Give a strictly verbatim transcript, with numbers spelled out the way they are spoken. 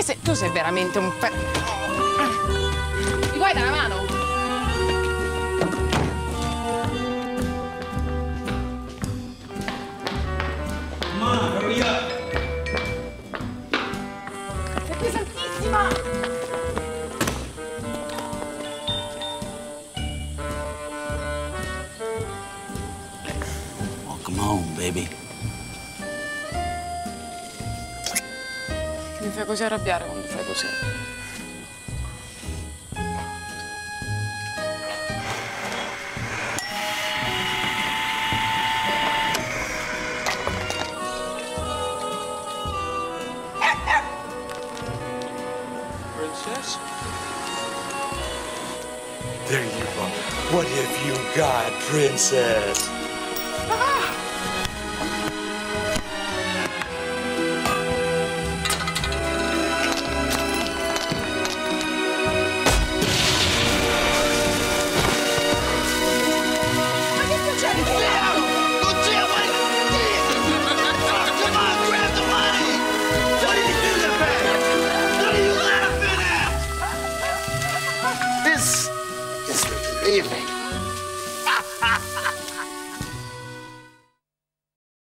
sei, tu sei veramente un pe... Mi vuoi dare una mano? Ma, hurry up! Sei pesantissima! Oh, come on, baby. Mi fai così arrabbiare quando fai così. Princess? There you go. What have you got, princess? Ah!